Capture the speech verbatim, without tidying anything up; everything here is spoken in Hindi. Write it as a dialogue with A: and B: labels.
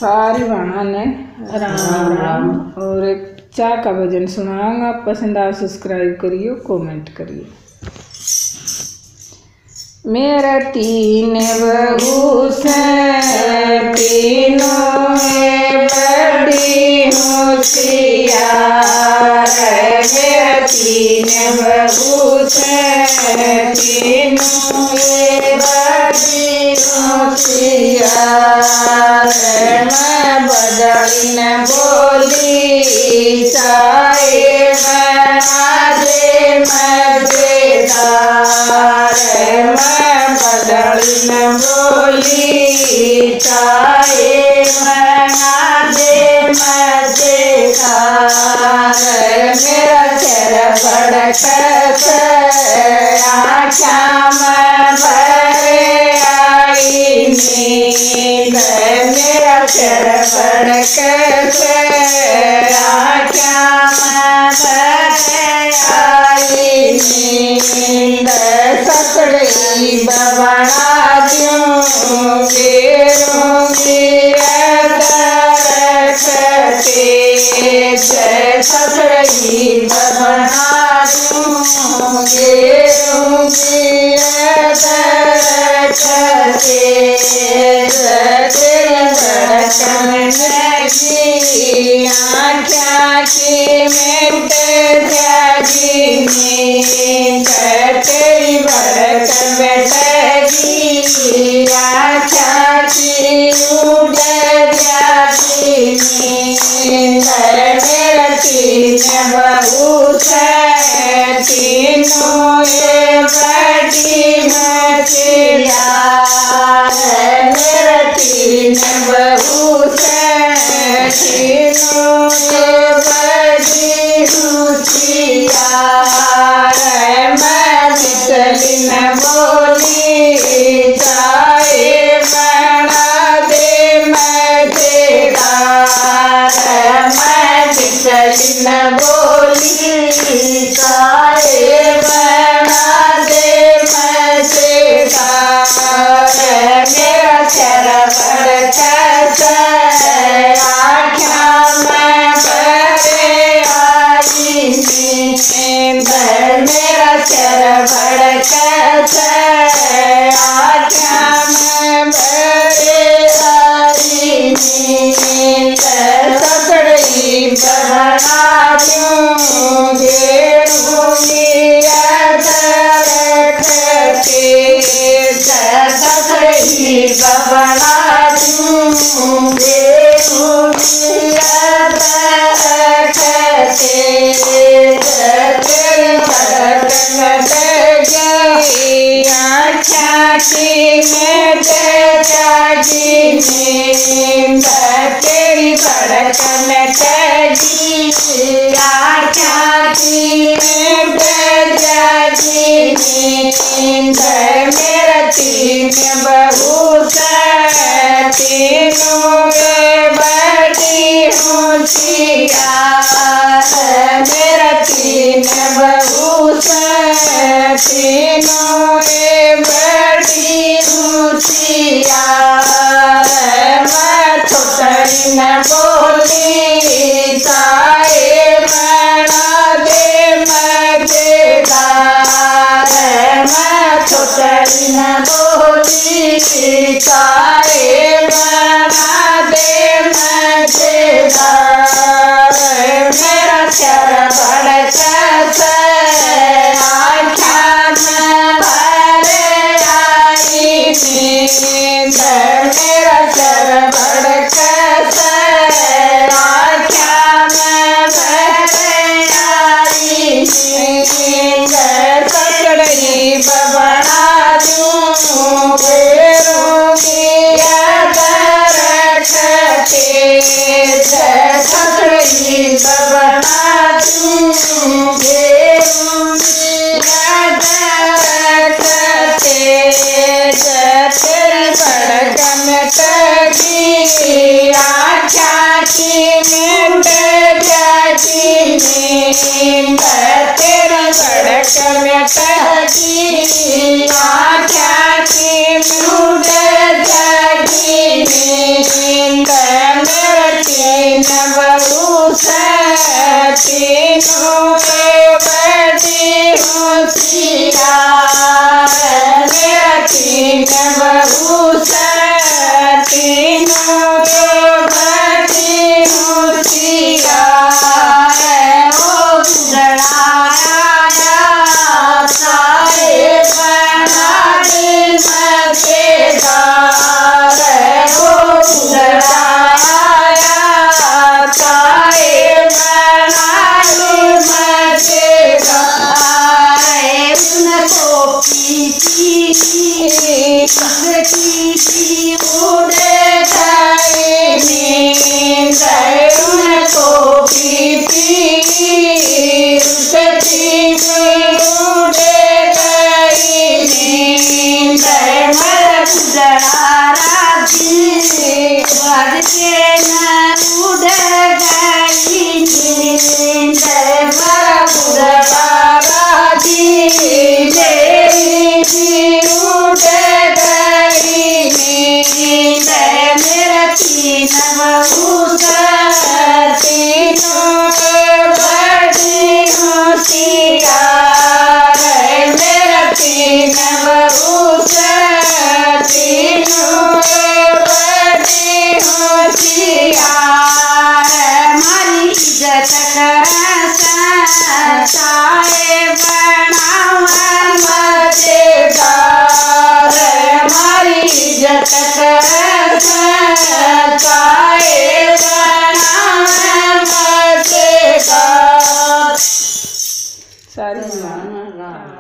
A: सारी बाणा ने राम राम। और एक चाह का भजन सुनाऊंगा, पसंद आ सब्सक्राइब करियो, कमेंट करियो। मेरा तीन बहू से तीनों में बड़ी होशियार, मेरा तीन बहू से तीनों में बड़ी होशियार। मैं बदली न बोली चाहे बना दे मजेदार, मैं बदली न बोली चाहे बना दे मजेदार। मेरा चेहरा बड़कत आँखा में भरे आई नींद, मेरा चेहरा बड़कत आँखा में भरे आई नींद। सकड़ी बबड़ा दूंगी रूंगी दरकते, सकड़ी बबड़ा दूंगी रूंगी दरकते। तेरी धड़कन लगी आँखा की मिट जागी नींद, तेरी धड़कन बैठेगी आँखा की उड़ जागी नींद। मेरा तीन बहू से तीनों ये बड़ी मजेदार, मेरा तीन बहू से तीनों ये बड़ी होशियार। मैं बिचली न बोली चाहे बना दे मजेदार, मैं बिचली न बोली चाहे बना दे मजेदार। मेरा चेहरा बड़कत आँखा में भरे आई नींद, मेरा चेहरा बड़कत आँखा में भरे आई नींद। सकड़ी बबड़ा दूंगी रूंगी दरकते, सकड़ी बबड़ा दूंगी रूंगी दरकते। तेरी धड़कन लगी आँखा की मिट जागी नींद, तेरी धड़कन लगी आँखा की मिट जागी नींद। मेरा तीन बहू से तीनों में बड़ी होशियार, मेरा तीन बहू से तीनों में बड़ी होशियार। मैं छोटरी न बोली चाहे बना दे मजेदार, मैं छोटरी न बोली चाहे बना दे मजेदार। मेरा चेहरा बड़कत आँखा में भरे आई नींद, मेरा चेहरा बड़कत आँखा में भरे आई नींद। सकड़ी बबड़ा दूंगी रूंगी
B: तीनों के बड़ी होशियार मेरा तीन बहू तीनों के बड़ी होशियार वो गुजराया सारे बना दिन मजेदार वो गुजराया सारे बना दिन मजेदार उनको पीती पीती उड़े गए नींद उनको पीती उड़े गई नींद मर गुजरारा जी भर के न उड़ गई नींद मर गुजरारा जी मेरी भी उड़ गई नींद मेरा तीन बहू तीनों के बड़ी होशियार मेरा तीन बहू तीनों के बड़ी होशियार हमारी इज्जत साए बनावन मजेदार हमारी इज्जत साए बनावन मजेदार।
A: सारी